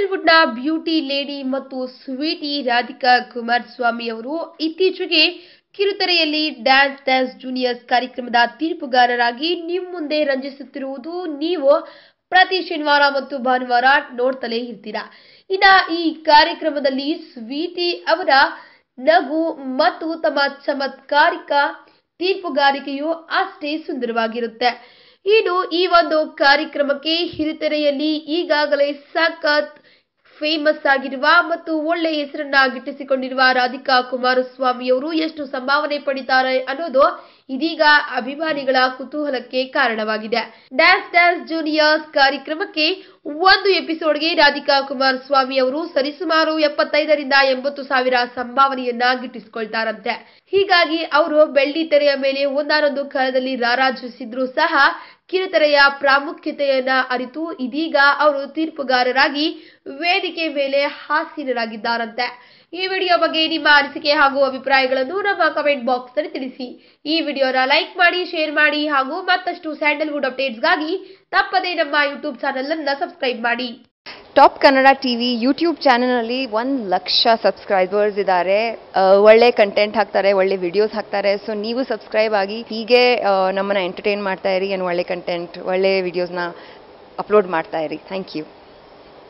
ಬಾಲಿವುಡ್ನ beauty lady ಮತ್ತು sweety Radhika Kumaraswamy ಅವರು ಇತ್ತೀಚೆಗೆ ಕಿರುತೆರೆಯಲ್ಲಿ ಡ್ಯಾನ್ಸ್ ಜೂನಿಯರ್ಸ್ ಕಾರ್ಯಕ್ರಮದ ತೀರ್ಪುಗಾರರಾಗಿ ನಿಮ್ಮ ಮುಂದೆ ರಂಜಿಸುತ್ತಿರುವುದು ನೀವು ಪ್ರತಿ ಶನಿವಾರ ಮತ್ತು ಭಾನುವಾರ ನೋಡ್ತಲೇ ಇರ್ತೀರಾ. ಇನ್ನು ಈ ಕಾರ್ಯಕ್ರಮದಲ್ಲಿ ಸ್ವೀಟಿ ಅವರ ನಗು ಮತ್ತು ತಮ್ಮ ಚಮತ್ಕಾರಿಕ ತೀರ್ಪುಗಾರಿಕೆಯು ಅಷ್ಟೇ ಸುಂದರವಾಗಿರುತ್ತೆ. ಇನ್ನು ಈ ಒಂದು ಕಾರ್ಯಕ್ರಮಕ್ಕೆ ಹಿರಿತೆರೆಯಲ್ಲಿ ಈಗಾಗಲೇ ಸಖತ್ ಫೇಮಸ್ ಆಗಿರುವ ಮತ್ತು ಒಳ್ಳೆ ಹೆಸರನ್ನ ಗಿಟ್ಟಿಸಿಕೊಂಡಿರುವ ರಾಧಿಕಾ ಕುಮಾರಸ್ವಾಮಿ ಅವರು ಎಷ್ಟು ಸಂಭಾವನೆ ಪಡಿತಾರೆ ಅನ್ನೋದು ಇದೀಗ ಅಭಿಮಾನಿಗಳ ಕುತೂಹಲಕ್ಕೆ ಕಾರಣವಾಗಿದೆ. ಡ್ಯಾನ್ಸ್ ಜೂನಿಯರ್ಸ್ ಕಾರ್ಯಕ್ರಮಕ್ಕೆ ಒಂದು ಎಪಿಸೋಡ್ಗೆ ರಾಧಿಕಾ ಕುಮಾರಸ್ವಾಮಿ ಅವರು ಸರಿಸುಮಾರು 75 ರಿಂದ 80 ಸಾವಿರ ಸಂಭಾವನೆಯನ್ನ ಗಿಟ್ಟಿಸಿಕೊಳ್ತಾರಂತೆ. ಹೀಗಾಗಿ ಅವರು ಬೆಳ್ಳಿ ತೆರೆಯ ಮೇಲೆ ಒಂದಾನೊಂದು ಕಾಲದಲ್ಲಿ ರಾರಾಜಿಸಿದ್ರು ಸಹ ಕಿರುತೆರೆಯ ಪ್ರಾಮುಖ್ಯತೆಯನ್ನ ಅರಿತು ಇದೀಗ ಅವರು ತೀರ್ಪುಗಾರರಾಗಿ ವೇದಿಕೆ ಮೇಲೆ ಹಾಸೀನರಾಗಿದ್ದಾರಂತೆ. ಈ ವಿಡಿಯೋ ಬಗ್ಗೆ ನಿಮ್ಮ ಅನಿಸಿಕೆ ಹಾಗೂ ಅಭಿಪ್ರಾಯಗಳನ್ನು ನಮ್ಮ ಕಮೆಂಟ್ ಬಾಕ್ಸ್ ನಲ್ಲಿ ತಿಳಿಸಿ. ಈ ವಿಡಿಯೋನ ಲೈಕ್ ಮಾಡಿ, ಶೇರ್ ಮಾಡಿ ಹಾಗೂ ಮತ್ತಷ್ಟು ಸ್ಯಾಂಡಲ್ವುಡ್ ಅಪ್ಡೇಟ್ಸ್ಗಾಗಿ ತಪ್ಪದೇ ನಮ್ಮ ಯೂಟ್ಯೂಬ್ ಚಾನೆಲ್ ಅನ್ನು ಸಬ್ಸ್ಕ್ರೈಬ್ ಮಾಡಿ. ಟಾಪ್ ಕನ್ನಡ ಟಿವಿ ಯೂಟ್ಯೂಬ್ ಚಾನಲ್ನಲ್ಲಿ 1,00,000 ಸಬ್ಸ್ಕ್ರೈಬರ್ಸ್ ಇದ್ದಾರೆ. ಒಳ್ಳೆ ಕಂಟೆಂಟ್ ಹಾಕ್ತಾರೆ, ಒಳ್ಳೆ ವಿಡಿಯೋಸ್ ಹಾಕ್ತಾರೆ. ಸೊ ನೀವು ಸಬ್ಸ್ಕ್ರೈಬ್ ಆಗಿ ಹೀಗೆ ನಮ್ಮನ್ನು ಎಂಟರ್ಟೈನ್ ಮಾಡ್ತಾ ಇರಿ. ಒಳ್ಳೆ ಕಂಟೆಂಟ್, ಒಳ್ಳೆ ವಿಡಿಯೋಸ್ನ ಅಪ್ಲೋಡ್ ಮಾಡ್ತಾ ಇರಿ. Thank you.